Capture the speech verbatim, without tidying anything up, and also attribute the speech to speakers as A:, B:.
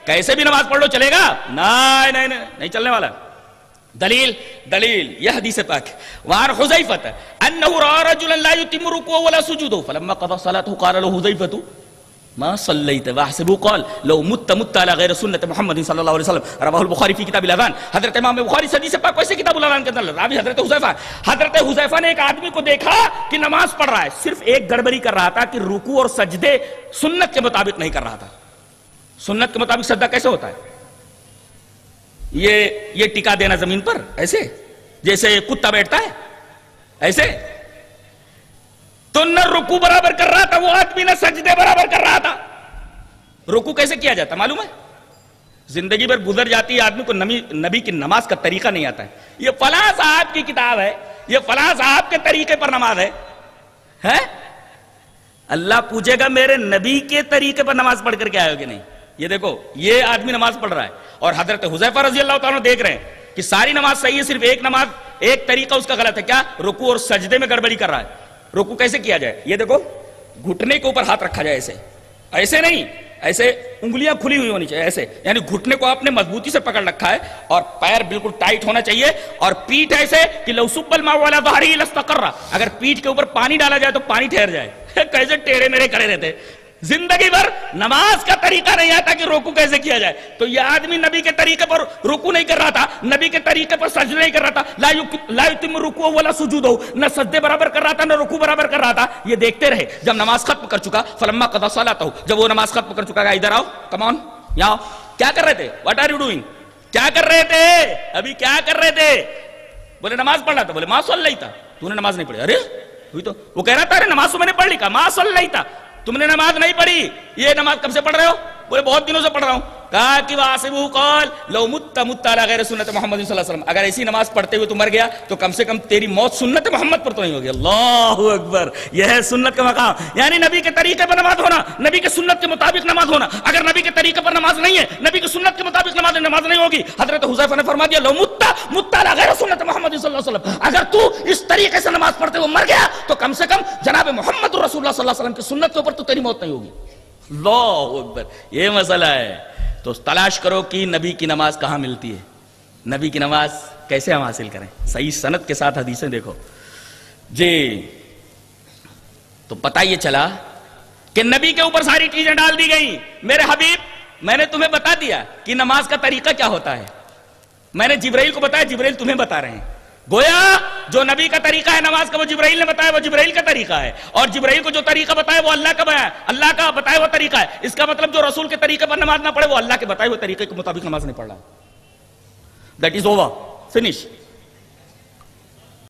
A: کیسے بھی نماز پڑھ لو چلے گا؟ نہیں نہیں نہیں چلنے والا. دلیل دلیل یہ حدیث پاک وعن حذیفہ انه رأى رجلا لا يتم ركوعه ولا سجوده فلما قضى صلاته قال له حذیفہ ما صلیت واحسبه قال لو مت مت على غیر سنت محمد صلی اللہ علیہ وسلم. رواہ البخاری فی کتاب الاذان. حضرت امام بخاری سے حدیث پاک ویسے کتاب الاذان کے اندر راوی حضرت حذیفہ. حضرت حذیفہ نے ایک آدمی کو دیکھا کہ نماز پڑھ رہا ہے, صرف ایک گڑبڑی کر رہا تھا کہ رکوع اور سجدے سنت کے مطابق نہیں کر رہا تھا. سنت کے مطابق سجدہ کیسے ہوتا ہے؟ یہ یہ ٹکا دینا زمین پر ایسے جیسے کتا بیٹھتا ہے ایسے. تو نہ رکوع برابر کر رہا تھا وہ آدمی, نہ سجدے برابر کر رہا تھا. رکوع کیسے کیا جاتا معلوم ہے؟ زندگی بھر گزر جاتی ہے آدمی کو نبی نبی کی نماز کا طریقہ نہیں آتا ہے. یہ فلاں صاحب کی کتاب ہے, یہ فلاں صاحب کے طریقے پر نماز ہے. ہے اللہ پوچھے گا میرے نبی کے طریقے پر نماز پڑھ کر کے آئے ہو کہ نہیں. یہ دیکھو یہ آدمی نماز پڑھ رہا ہے اور حضرت حذیفہ رضی اللہ تعالیٰ دیکھ رہے ہیں کہ ساری نماز صحیح ہے, صرف ایک نماز ایک طریقہ اس کا غلط ہے. کیا؟ رکوع اور سجدے میں گڑبڑی کر رہا ہے. رکوع کیسے کیا جائے؟ یہ دیکھو گھٹنے کے اوپر ہاتھ رکھا جائے ایسے, ایسے نہیں, ایسے انگلیاں کھلی ہوئی ہونی چاہیے ایسے, یعنی گھٹنے کو آپ نے مضبوطی سے پکڑ رکھا ہے اور پیر بالکل ٹائٹ ہونا چاہیے, اور پیٹھ ایسے کہ لو صب الماء علی ظہرہ لاستقر, اگر پیٹھ کے اوپر پانی ڈالا جائے تو پانی ٹھہر جائے. کیسے ٹیڑے میرے کھڑے رہتے. زندگی بھر نماز کا طریقہ نہیں آتا کہ رکوع کیسے کیا جائے. تو یہ آدمی نبی کے طریقے پر رکوع نہیں کر رہا تھا, نبی کے طریقے پر سجدہ نہیں کر رہا تھا. لا یتم رکوع ولا سجودہ, نہ سجدے برابر کر رہا تھا نہ رکوع برابر کر رہا تھا. یہ دیکھتے رہے. جب نماز ختم کر چکا فلما قضى صلاته, جب وہ نماز ختم کر چکا, ادھر آؤ, کم آن, یہاں کیا کر رہے تھے؟ واٹ آر یو ڈوئنگ, کیا کر رہے تھے ابھی, کیا کر رہے تھے؟ بولے نماز پڑھ رہا تھا. بولے ما صلیت, تو نے نماز نہیں پڑھی. ارے تو وہ کہہ رہا تھا ارے نماز تو میں نے پڑھ لی. کہا ما صلیت, تم نے نماز نہیں پڑھی. یہ نماز کب سے پڑھ رہے ہو؟ بولے بہت دنوں سے پڑھ رہا ہوں. کہا کہ واسبو قال لو مت مت علی غیر سنت محمد صلی اللہ علیہ وسلم, اگر ایسی نماز پڑھتے ہوئے تو مر گیا تو کم سے کم تیری موت سنت محمد پر تو نہیں ہوگی. اللہ اکبر, یہ ہے سنت کا مقام, یعنی نبی کے طریقے پر نماز ہونا, نبی کے سنت کے مطابق نماز ہونا. اگر نبی کے طریقے پر نماز نہیں ہے, نبی کی سنت کے مطابق نماز نماز نہیں ہوگی. حضرت حذیفہ نے فرما دیا لو مت مت علی غیر سنت محمد صلی اللہ علیہ وسلم, اگر تو اس طریقے سے نماز پڑھتے ہوئے مر گیا تو کم سے کم جناب محمد رسول اللہ صلی اللہ علیہ وسلم کی سنت کے اوپر تو تیری موت نہیں ہوگی. اللہ اکبر, یہ مسئلہ ہے. تو تلاش کرو کہ نبی کی نماز کہاں ملتی ہے, نبی کی نماز کیسے ہم حاصل کریں, صحیح سند کے ساتھ حدیثیں دیکھو جی. تو پتہ یہ چلا کہ نبی کے اوپر ساری چیزیں ڈال دی گئیں. میرے حبیب, میں نے تمہیں بتا دیا کہ نماز کا طریقہ کیا ہوتا ہے. میں نے جبرائیل کو بتایا, جبرائیل تمہیں بتا رہے ہیں. گویا جو نبی کا طریقہ ہے نماز کا وہ جبرائیل نے بتایا, وہ جبرائیل کا طریقہ ہے, اور جبرائیل کو جو طریقہ بتایا وہ اللہ کا بتایا, اللہ کا بتایا وہ طریقہ ہے. اس کا مطلب جو رسول کے طریقے پر نماز نہ پڑھے وہ اللہ کے بتائے ہوئے طریقے کے مطابق نماز نہیں پڑھ رہا. That is over, finish.